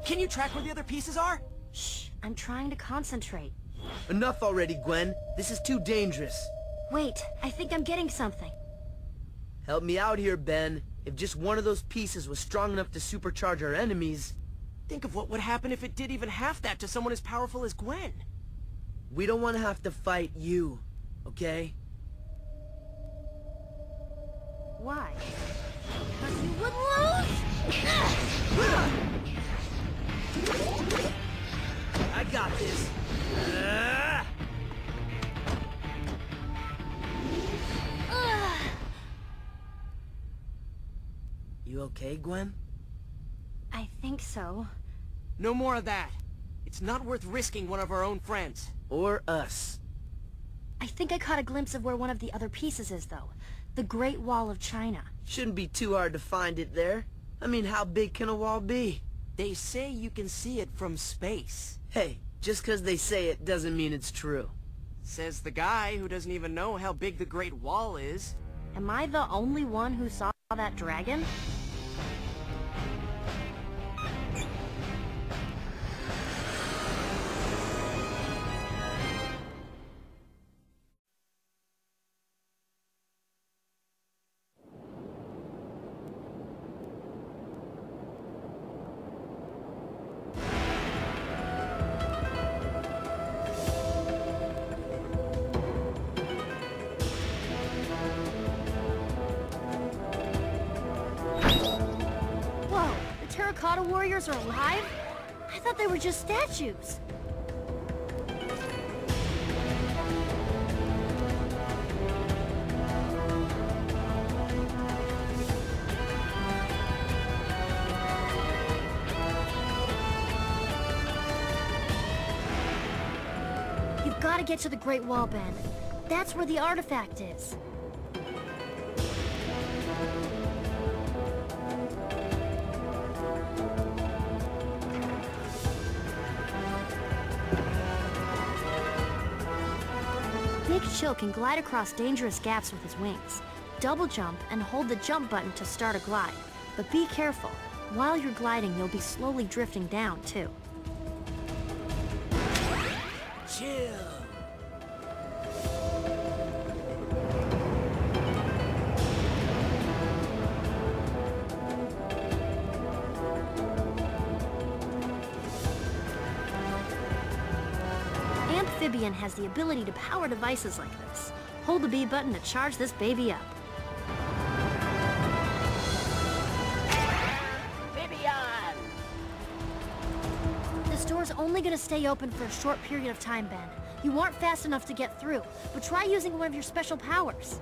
Can you track where the other pieces are? Shh, I'm trying to concentrate. Enough already, Gwen. This is too dangerous. Wait, I think I'm getting something. Help me out here, Ben. If just one of those pieces was strong enough to supercharge our enemies... Think of what would happen if it did even half that to someone as powerful as Gwen. We don't want to have to fight you, okay? Why? Because you would lose? I got this. You okay, Gwen? I think so. No more of that. It's not worth risking one of our own friends. Or us. I think I caught a glimpse of where one of the other pieces is, though. The Great Wall of China. Shouldn't be too hard to find it there. I mean, how big can a wall be? They say you can see it from space. Hey, just 'cause they say it doesn't mean it's true. Says the guy who doesn't even know how big the Great Wall is. Am I the only one who saw that dragon? Terracotta warriors are alive? I thought they were just statues. You've got to get to the Great Wall, Ben. That's where the artifact is. Big Chill can glide across dangerous gaps with his wings. Double jump and hold the jump button to start a glide. But be careful. While you're gliding, you'll be slowly drifting down, too. Chill. Amphibian has the ability to power devices like this. Hold the B button to charge this baby up. Amphibian! This door's only gonna stay open for a short period of time, Ben. You aren't fast enough to get through, but try using one of your special powers.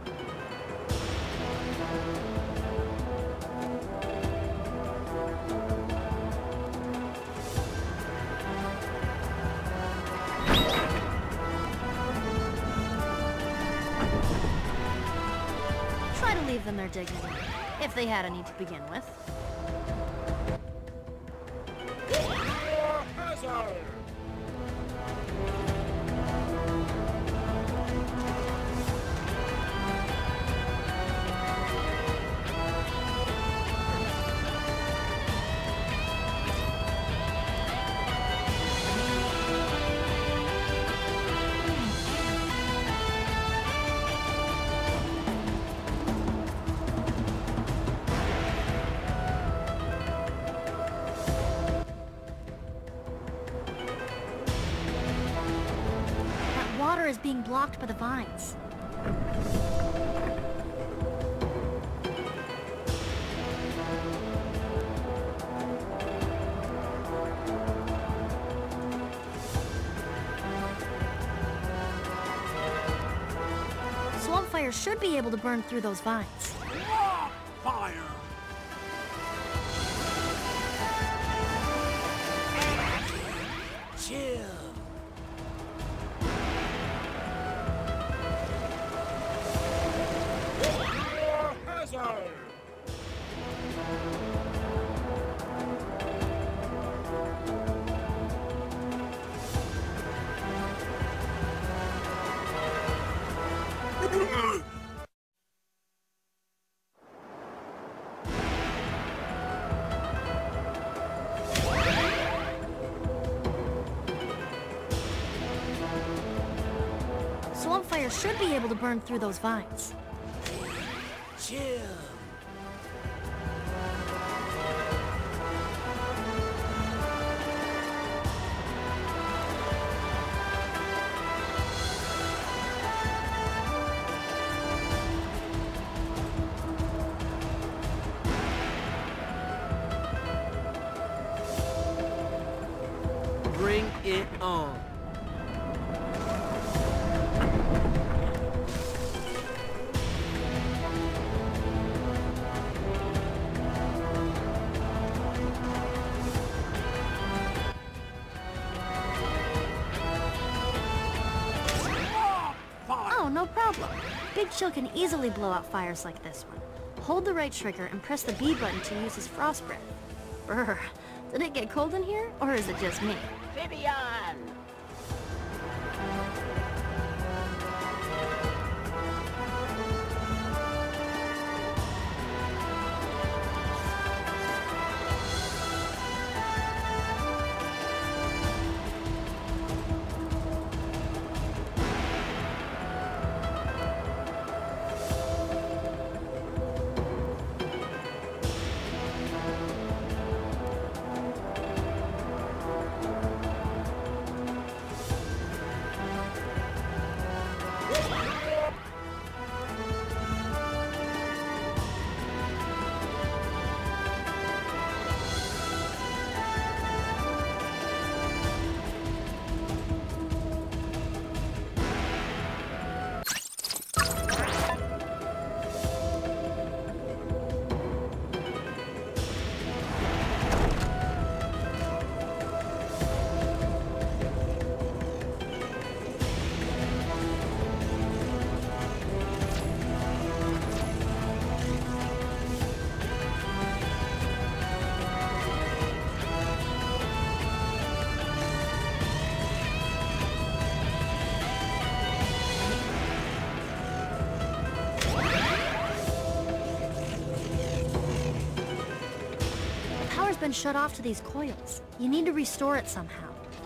Try to leave them their dignity, if they had any to begin with. Water is being blocked by the vines. Swampfire should be able to burn through those vines. Fire! Chill. Swampfire should be able to burn through those vines. Chill. Bring it on. Oh, no problem. Big Chill can easily blow out fires like this one. Hold the right trigger and press the B button to use his frost breath. Brr, did it get cold in here, or is it just me? Vivian! Been shut off to these coils. You need to restore it somehow.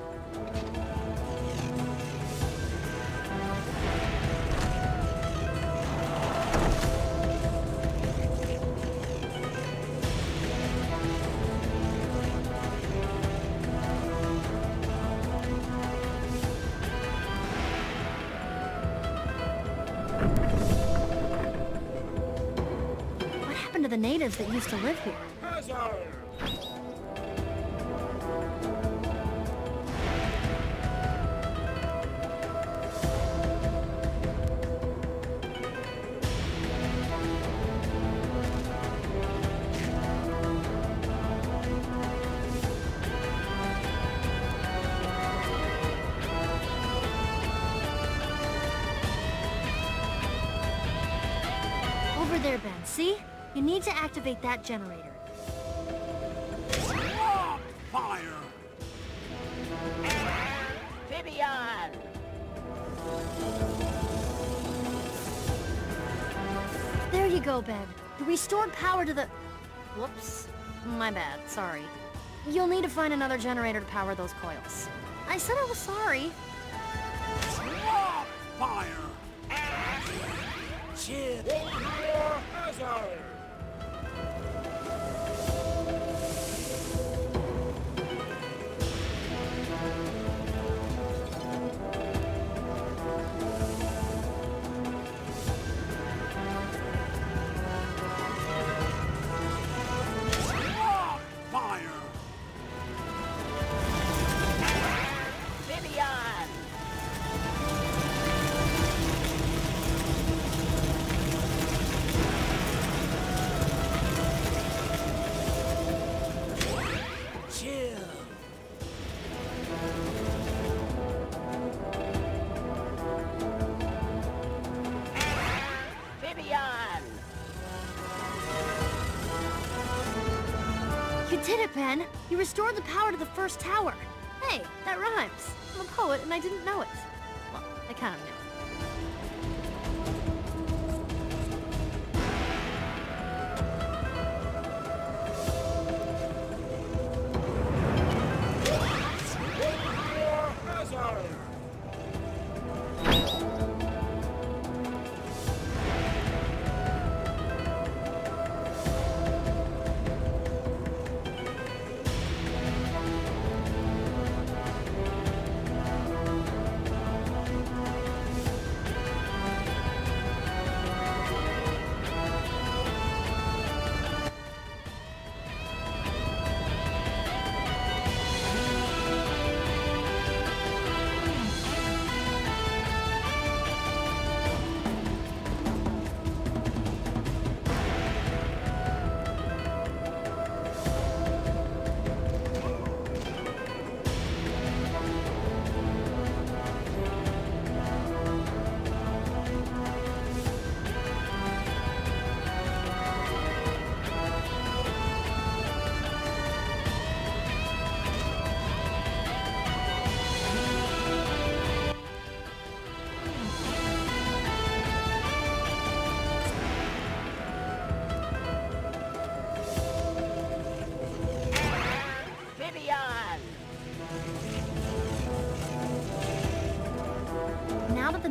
What happened to the natives that used to live here? Over there, Ben. See? You need to activate that generator. Fire! Vivian! There you go, Ben. You restored power to the... Whoops. My bad. Sorry. You'll need to find another generator to power those coils. I said I was sorry. Fire! Chill. Hazard! You did it, Ben! You restored the power to the first tower! Hey, that rhymes! I'm a poet and I didn't know it. Well, I kind of knew it.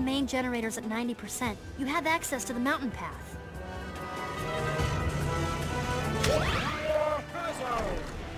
main generators at 90%, you have access to the mountain path. Fire hazard!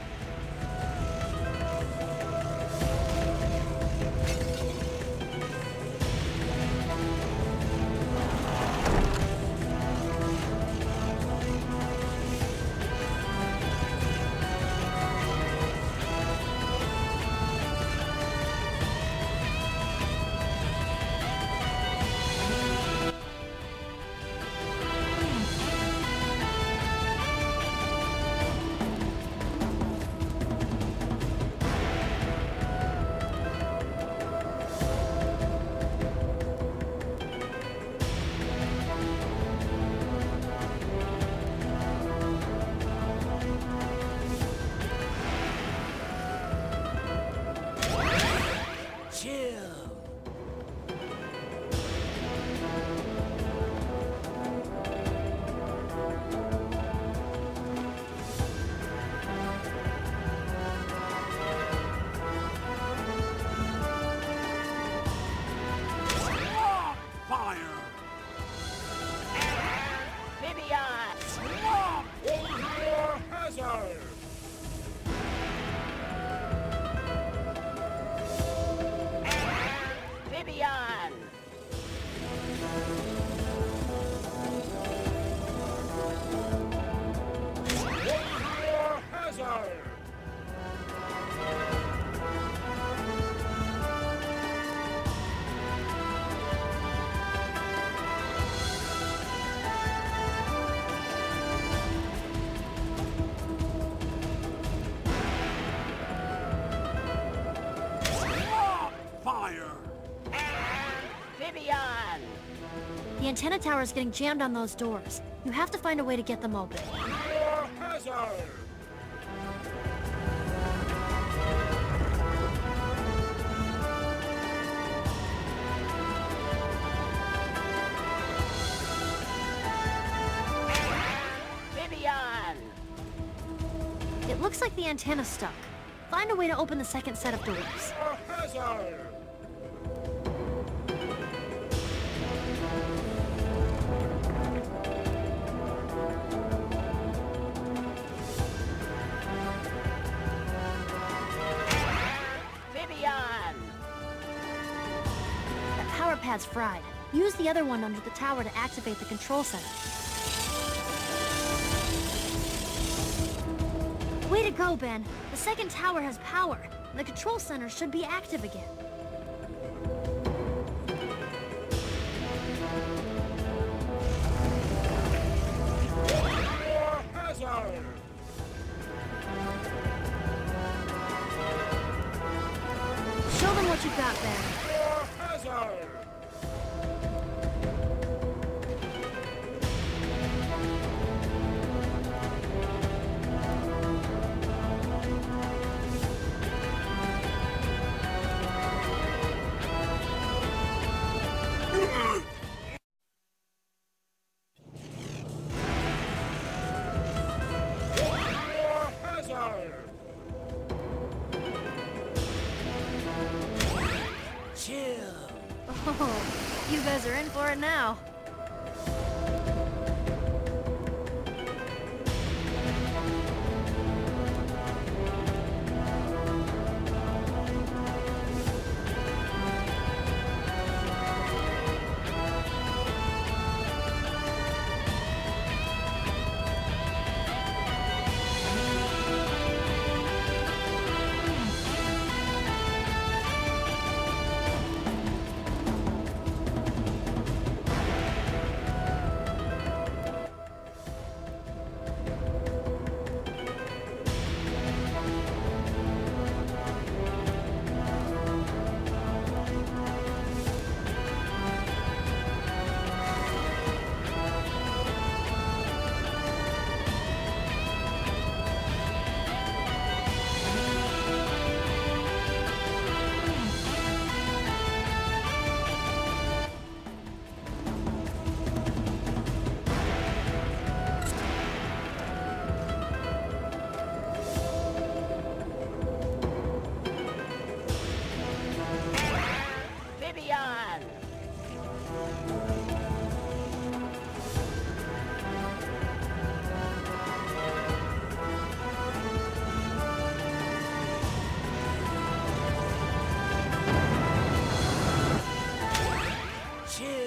The antenna tower is getting jammed on those doors. You have to find a way to get them open. Fire hazard! It looks like the antenna's stuck. Find a way to open the second set of doors. Fire hazard! That power pad's fried. Use the other one under the tower to activate the control center. Way to go, Ben. The second tower has power. The control center should be active again. Fire hazard! Show them what you've got, Ben. Fire hazard! Fire hazard! Oh, you guys are in for it now.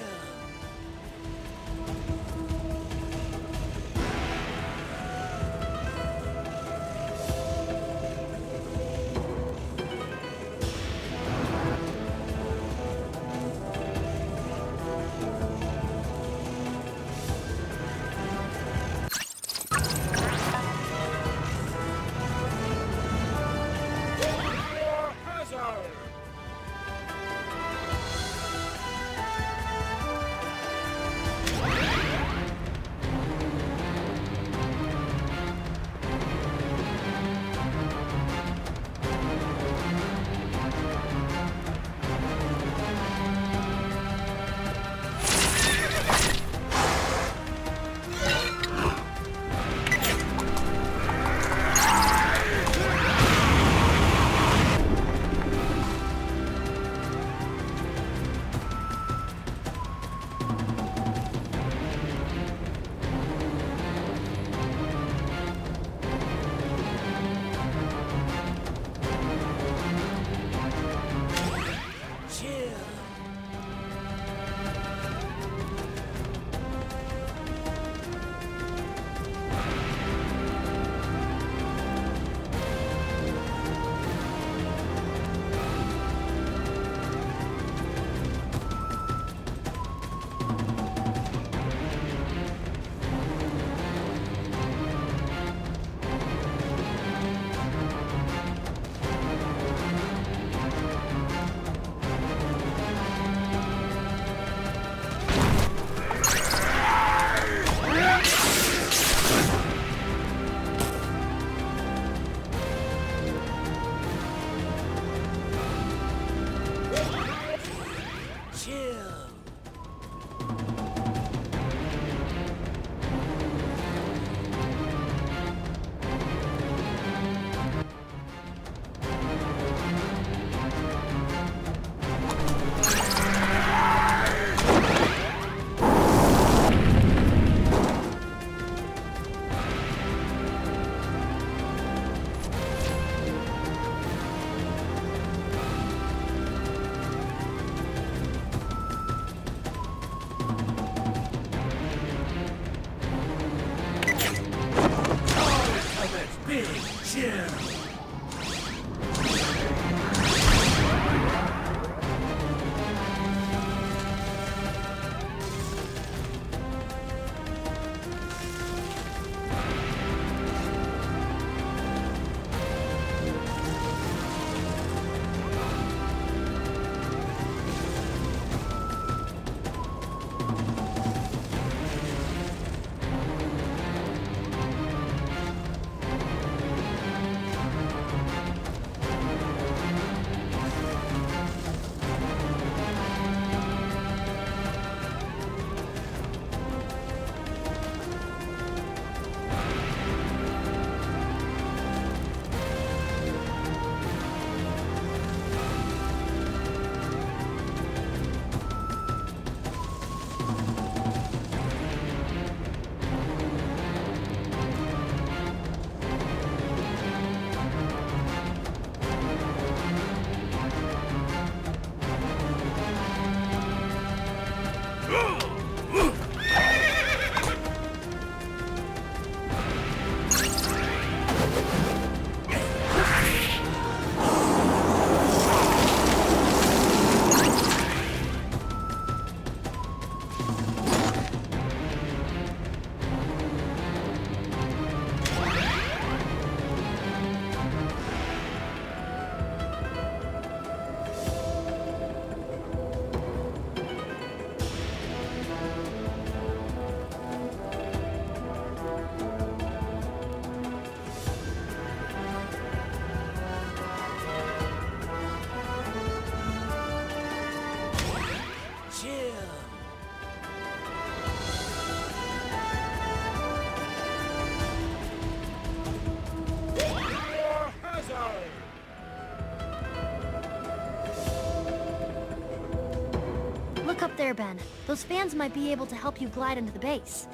Look up there, Ben. Those fans might be able to help you glide into the base.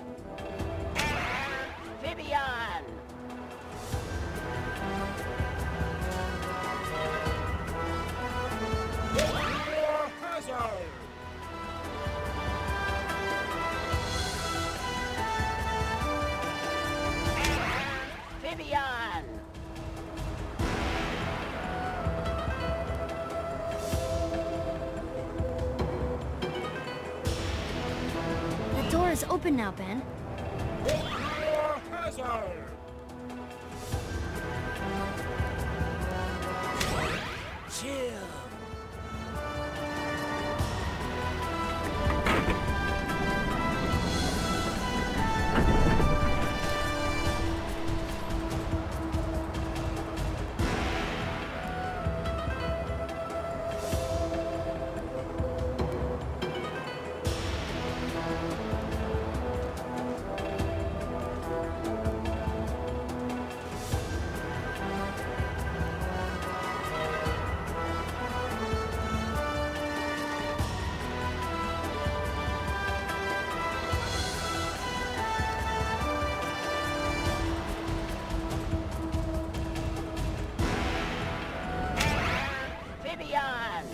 Amphibian! Hazard! is open now, Ben. Fire hazard! Chill. Amphibian!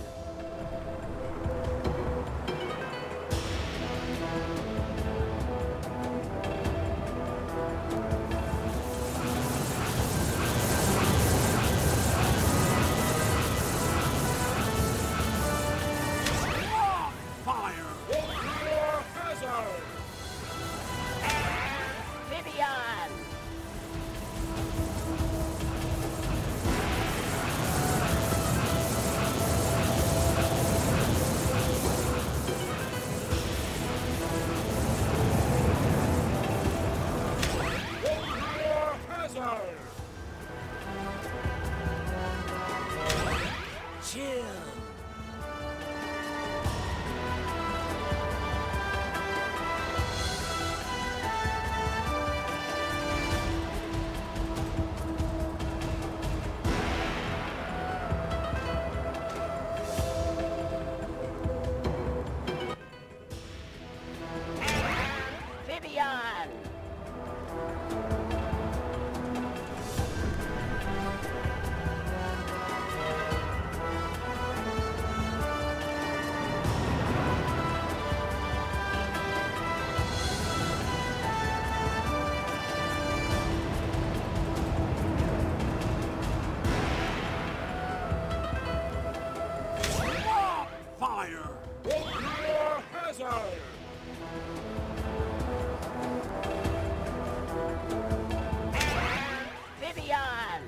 Fire hazard! Amphibian! Fire hazard! Chill. Amphibian! Fire! Fire hazard! Amphibian!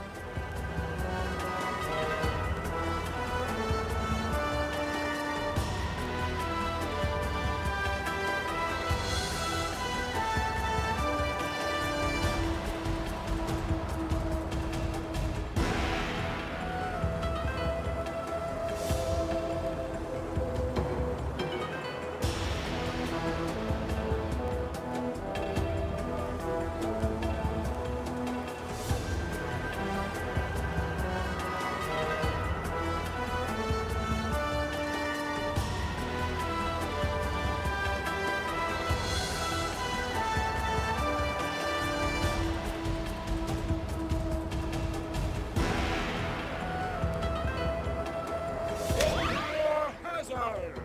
Fire hazard!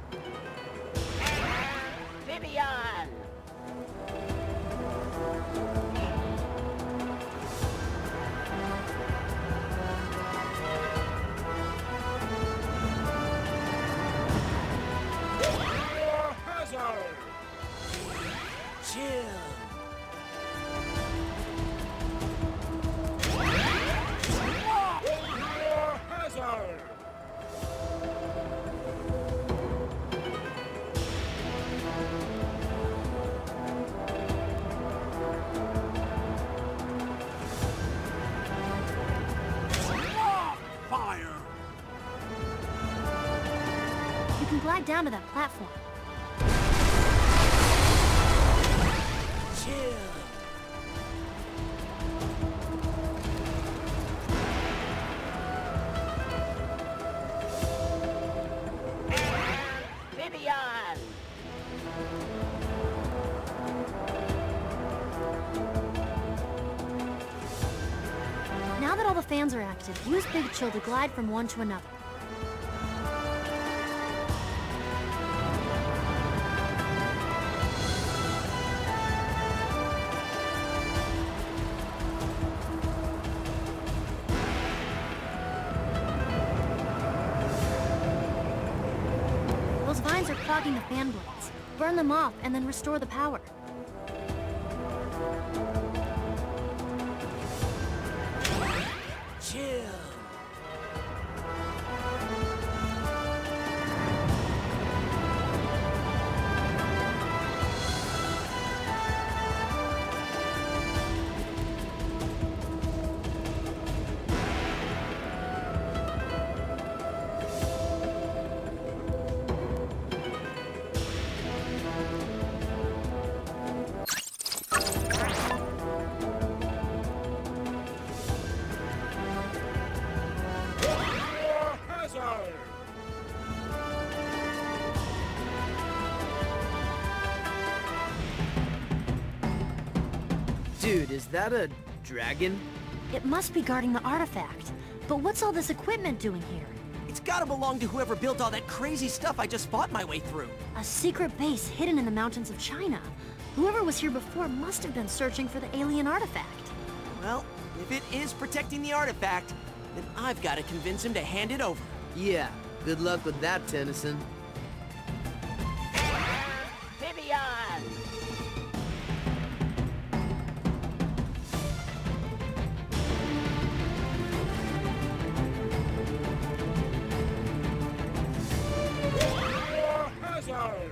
Amphibian! Fire hazard! Chill. Fire hazard! Fire! You can glide down to that platform. Chill. Amphibian! Now that all the fans are active, use Big Chill to glide from one to another. Those vines are clogging the fan blades. Burn them off and then restore the power. Chill. Hazard! Dude, is that a dragon? It must be guarding the artifact. But what's all this equipment doing here? It's gotta belong to whoever built all that crazy stuff I just fought my way through. A secret base hidden in the mountains of China. Whoever was here before must have been searching for the alien artifact. Well, if it is protecting the artifact, then I've got to convince him to hand it over. Yeah, good luck with that, Tennyson. Vivian! Hazard!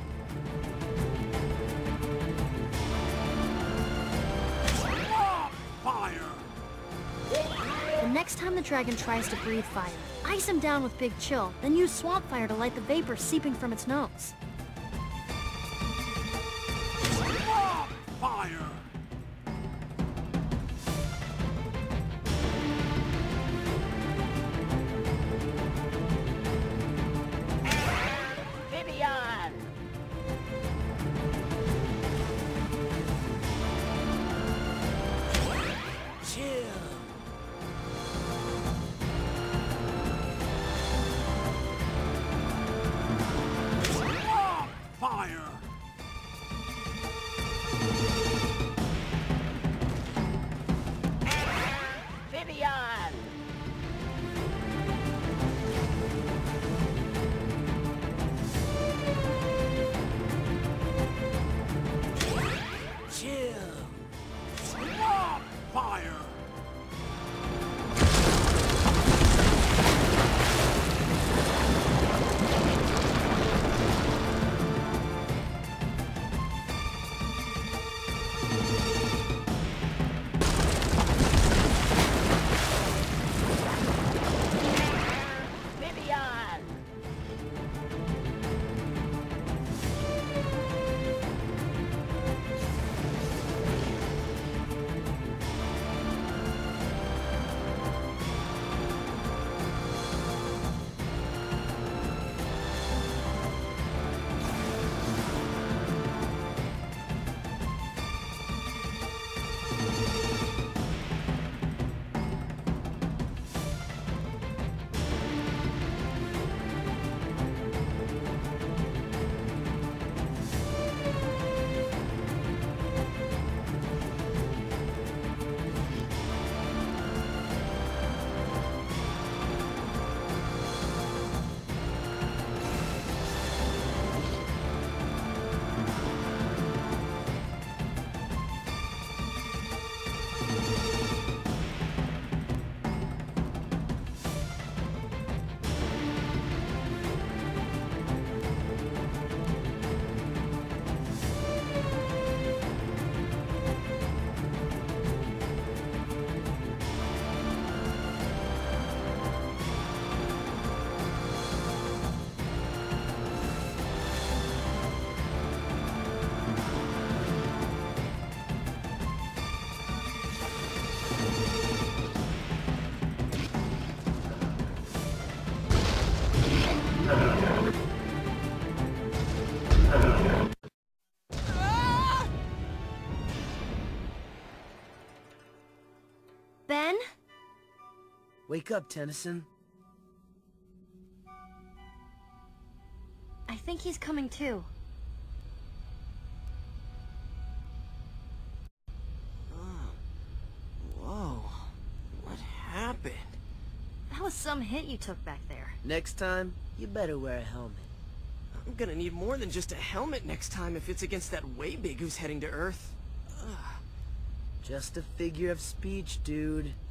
Fire! The next time the dragon tries to breathe fire, ice him down with Big Chill, then use swamp fire to light the vapor seeping from its nose. Fire! Vivian! Chill. Fire! Vivian! Chill. Fire! Vivian! Ben? Wake up, Tennyson. I think he's coming too. Whoa. What happened? That was some hit you took back there. Next time, you better wear a helmet. I'm gonna need more than just a helmet next time if it's against that Way-Big who's heading to Earth. Just a figure of speech, dude.